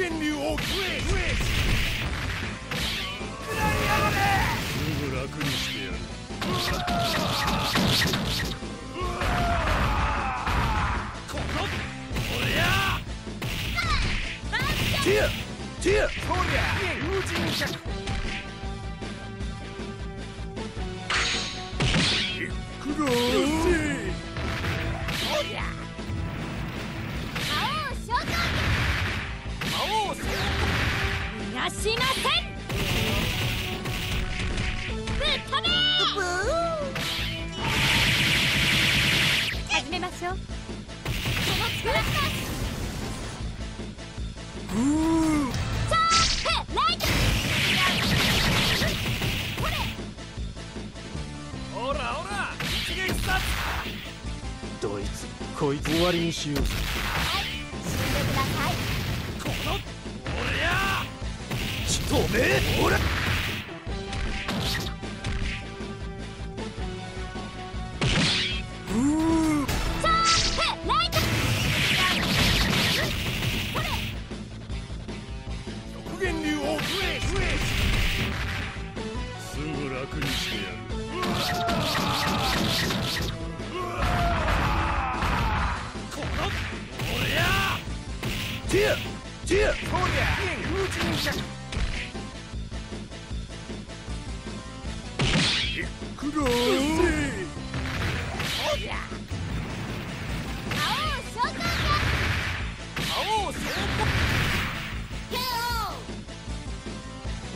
限流を食え食え。 くらいやがれ。 すぐ楽にしてやる。この俺やティアティア。 そりゃ友人じゃ。 くらー。 そりゃ魔王召喚魔王せ。 逃がしません。ぶっ飛べ始めましょう。その力チャープライト。 ほらほら一撃殺。 どいつこいつ終わりにしようぜ。 はい死んでください。 この俺やちとめえ俺。 チャープライト。 極限流を食え食え。 すぐ楽にしてやる。 この俺やティアティア。 そりゃ友人じゃ。 くらー。 そりゃ